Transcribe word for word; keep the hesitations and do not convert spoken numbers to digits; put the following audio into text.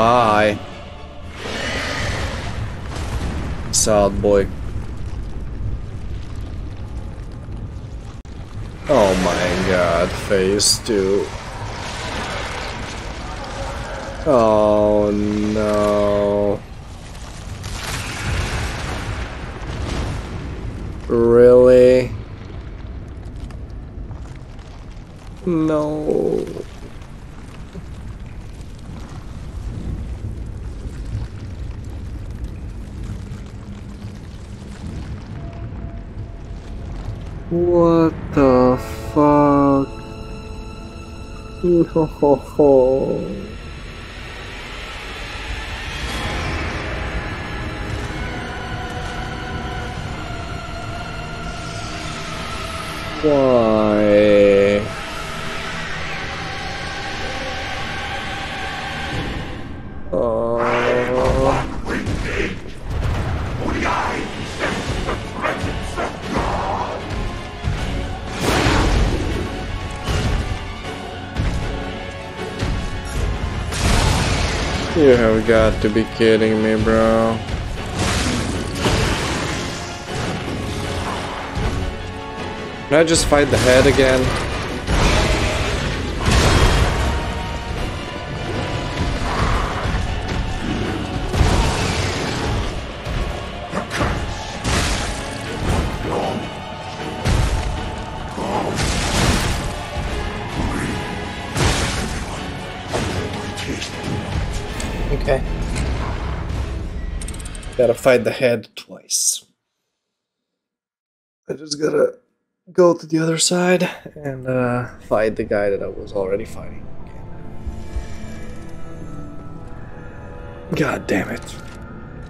Bye. Sad boy. Oh my god, phase two. Oh no. Really? No. What the fuck? No. Why? Oh. You have got to be kidding me, bro. Can I just fight the head again? Okay. Gotta fight the head twice. I just gotta go to the other side and uh, fight the guy that I was already fighting. God damn it.